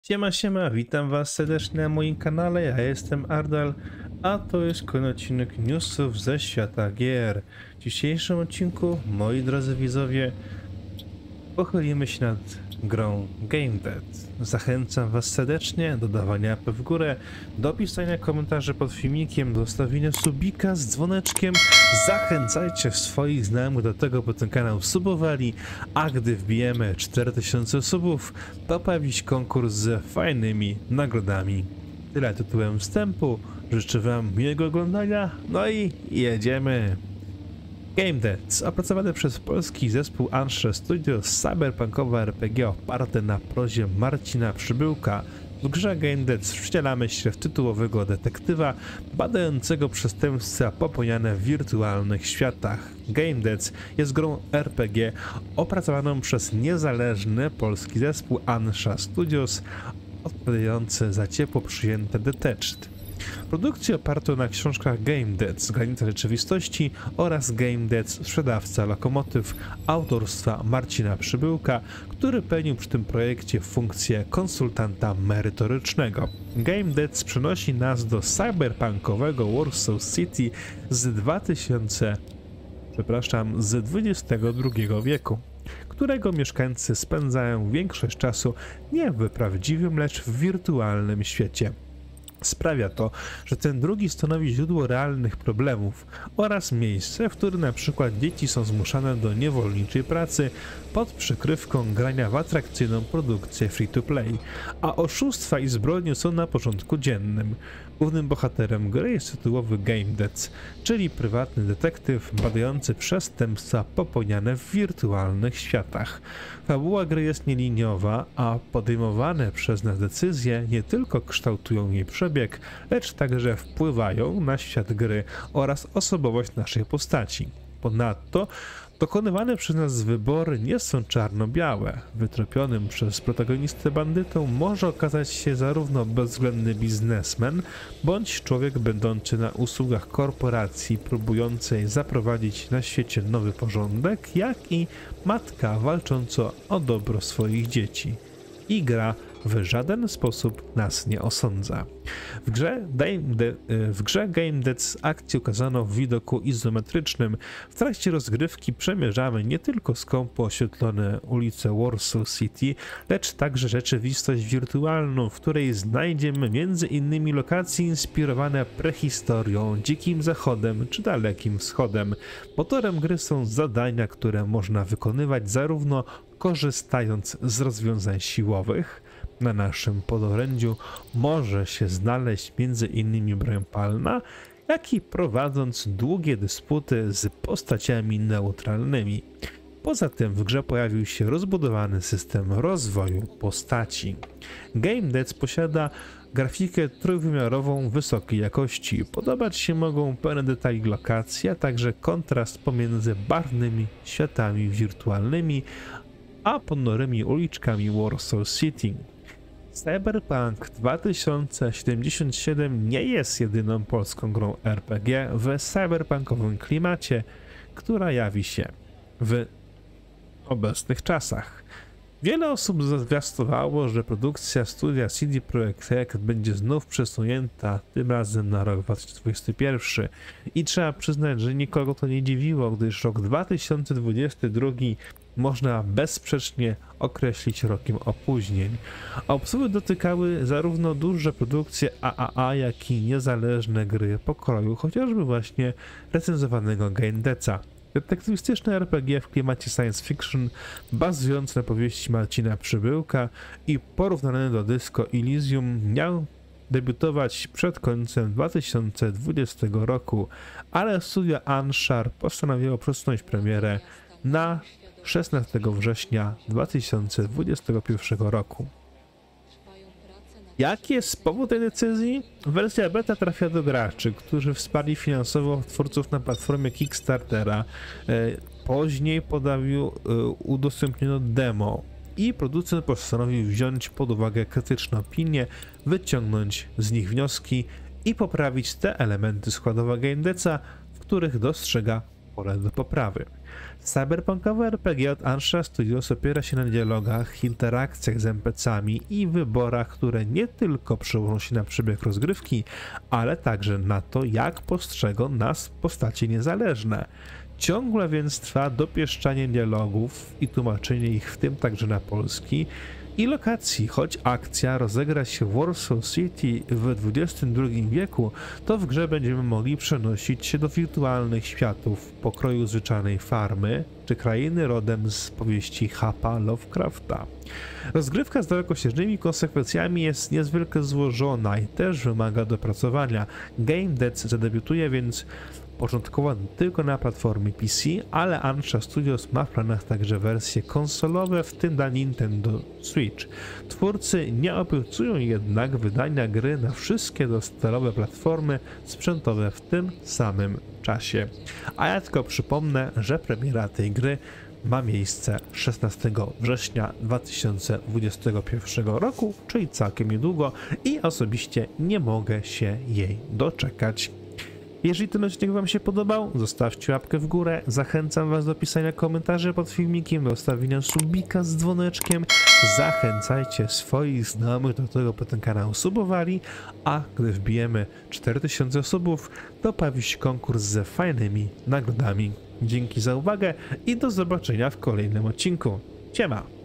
Siema, siema, witam was serdecznie na moim kanale, ja jestem Ardal, a to jest kolejny odcinek newsów ze świata gier. W dzisiejszym odcinku, moi drodzy widzowie, pochylimy się nad grą Game Dead. Zachęcam was serdecznie do dawania łapy w górę, do pisania komentarzy pod filmikiem, do zostawienia subika z dzwoneczkiem. Zachęcajcie swoich znajomych do tego, by ten kanał subowali, a gdy wbijemy 4000 subów, to pojawi się konkurs z fajnymi nagrodami. Tyle tytułem wstępu, życzę wam miłego oglądania, no i jedziemy! Game Dead, opracowany przez polski zespół Ansze Studios, cyberpunkowe RPG oparte na prozie Marcina Przybyłka. W grze Game Dead wcielamy się w tytułowego detektywa badającego przestępstwa popełniane w wirtualnych światach. Game Dead jest grą RPG opracowaną przez niezależny polski zespół Ansha Studios, odpowiadający za ciepło przyjęte Detached. Produkcję opartą na książkach Game Dead z Granica Rzeczywistości oraz Game Dead Sprzedawca Lokomotyw autorstwa Marcina Przybyłka, który pełnił przy tym projekcie funkcję konsultanta merytorycznego. Game Dead przenosi nas do cyberpunkowego Warsaw City z XXI wieku, którego mieszkańcy spędzają większość czasu nie w prawdziwym, lecz w wirtualnym świecie. Sprawia to, że ten drugi stanowi źródło realnych problemów oraz miejsce, w którym na przykład dzieci są zmuszane do niewolniczej pracy pod przykrywką grania w atrakcyjną produkcję free-to-play, a oszustwa i zbrodnie są na porządku dziennym. Głównym bohaterem gry jest tytułowy Game Dead, czyli prywatny detektyw badający przestępstwa popełniane w wirtualnych światach. Fabuła gry jest nieliniowa, a podejmowane przez nas decyzje nie tylko kształtują jej przebieg, lecz także wpływają na świat gry oraz osobowość naszej postaci. Ponadto dokonywane przez nas wybory nie są czarno-białe. Wytropionym przez protagonistę bandytą może okazać się zarówno bezwzględny biznesmen, bądź człowiek będący na usługach korporacji próbującej zaprowadzić na świecie nowy porządek, jak i matka walcząca o dobro swoich dzieci. I gra w żaden sposób nas nie osądza. W grze Game Dead akcję ukazano w widoku izometrycznym. W trakcie rozgrywki przemierzamy nie tylko skąpo oświetlone ulice Warsaw City, lecz także rzeczywistość wirtualną, w której znajdziemy m.in. lokacje inspirowane prehistorią, dzikim zachodem czy dalekim wschodem. Motorem gry są zadania, które można wykonywać zarówno korzystając z rozwiązań siłowych. Na naszym podorędziu może się znaleźć m.in. broń palna, jak i prowadząc długie dysputy z postaciami neutralnymi. Poza tym w grze pojawił się rozbudowany system rozwoju postaci. Game Dead posiada grafikę trójwymiarową wysokiej jakości. Podobać się mogą pełne detali lokacji, a także kontrast pomiędzy barwnymi światami wirtualnymi a ponurymi uliczkami Warsaw City. Cyberpunk 2077 nie jest jedyną polską grą RPG w cyberpunkowym klimacie, która jawi się w obecnych czasach. Wiele osób zwiastowało, że produkcja studia CD Projekt Red będzie znów przesunięta, tym razem na rok 2021. I trzeba przyznać, że nikogo to nie dziwiło, gdyż rok 2022 można bezsprzecznie określić rokiem opóźnień. A obsługi dotykały zarówno duże produkcje AAA, jak i niezależne gry pokroju, chociażby właśnie recenzowanego Game Dead'a. Detektywistyczne RPG w klimacie science fiction, bazujące na powieści Marcina Przybyłka i porównane do Disco Elysium, miał debiutować przed końcem 2020 roku, ale studio Anshar postanowiło przesunąć premierę na 16 września 2021 roku. Jaki jest powód tej decyzji? Wersja beta trafia do graczy, którzy wsparli finansowo twórców na platformie Kickstartera. Później udostępniono demo i producent postanowił wziąć pod uwagę krytyczne opinie, wyciągnąć z nich wnioski i poprawić te elementy składowe Game Dead'a, w których dostrzega pole do poprawy. Cyberpunkowe RPG od Anша Studios opiera się na dialogach, interakcjach z NPC-ami i wyborach, które nie tylko przełożą się na przebieg rozgrywki, ale także na to, jak postrzegą nas postacie niezależne. Ciągle więc trwa dopieszczanie dialogów i tłumaczenie ich, w tym także na polski, i lokacji. Choć akcja rozegra się w Warsaw City w XXI wieku, to w grze będziemy mogli przenosić się do wirtualnych światów pokroju zwyczajnej farmy, czy krainy rodem z powieści H.P. Lovecrafta. Rozgrywka z dalekosiężnymi konsekwencjami jest niezwykle złożona i też wymaga dopracowania. Game Dead zadebiutuje więc początkowo tylko na platformie PC, ale Anша Studios ma w planach także wersje konsolowe, w tym dla Nintendo Switch. Twórcy nie obiecują jednak wydania gry na wszystkie docelowe platformy sprzętowe w tym samym czasie. A ja tylko przypomnę, że premiera tej gry ma miejsce 16 września 2021 roku, czyli całkiem niedługo, i osobiście nie mogę się jej doczekać. Jeżeli ten odcinek Wam się podobał, zostawcie łapkę w górę, zachęcam Was do pisania komentarzy pod filmikiem, do ustawienia subika z dzwoneczkiem, zachęcajcie swoich znajomych do tego, by ten kanał subowali, a gdy wbijemy 4000 subów, to pojawi się konkurs ze fajnymi nagrodami. Dzięki za uwagę i do zobaczenia w kolejnym odcinku. Siema!